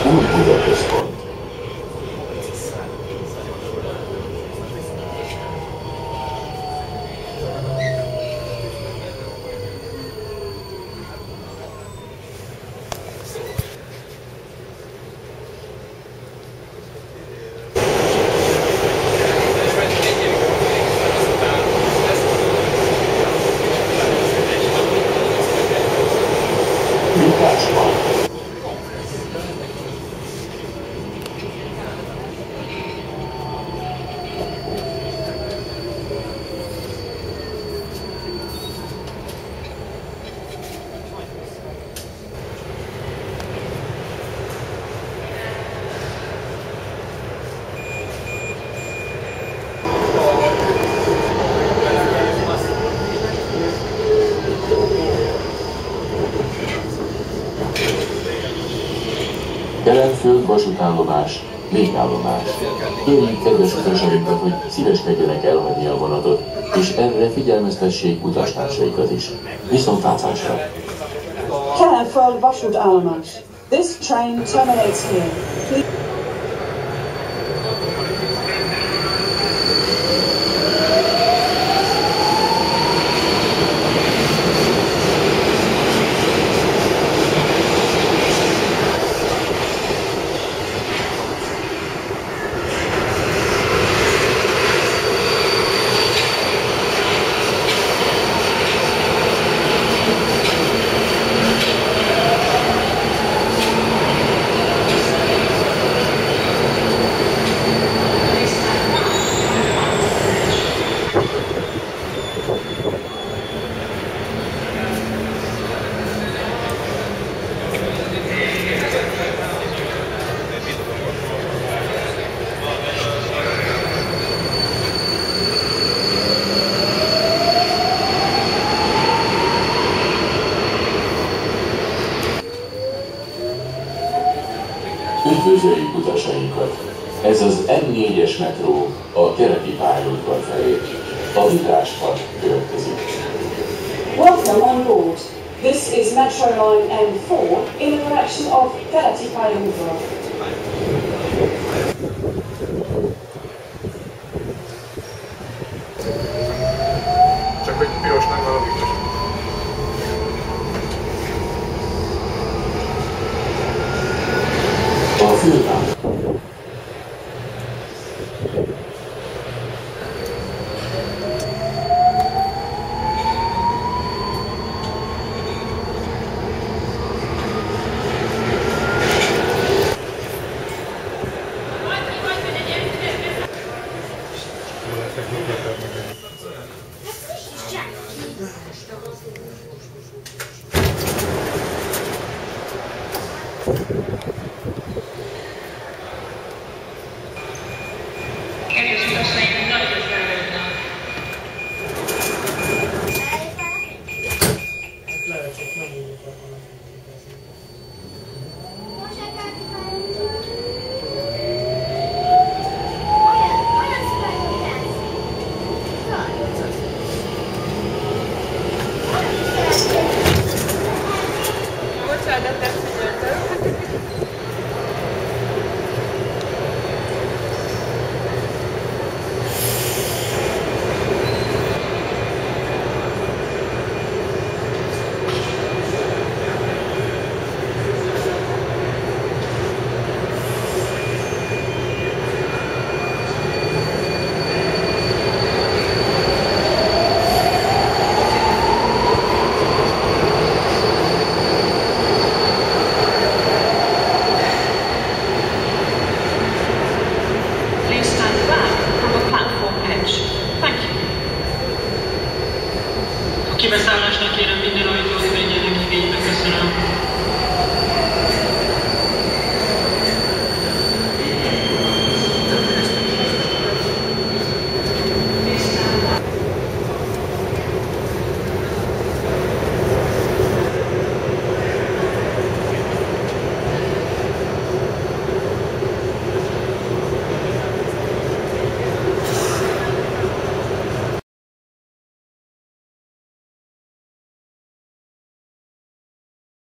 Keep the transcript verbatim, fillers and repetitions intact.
Új Buda Központ. Kelenföld vasútállomás, végállomás. Kérjük kedves utasainkat, hogy szíveskedjenek elhagyni a vonatot, és erre figyelmeztessék utastársaikat is. Viszontlátásra! Kelenföld vasútállomás. This train terminates here. Please Üdvözöljük utasainkat! Ez az M négyes metró a keleti pályaudvar felé. A Vitráspark következik. welcome on board. This is Metro Line M four in the direction of Keleti pályaudvar. Csak egy piros, nem valami piros. A fővár. Bocsánat,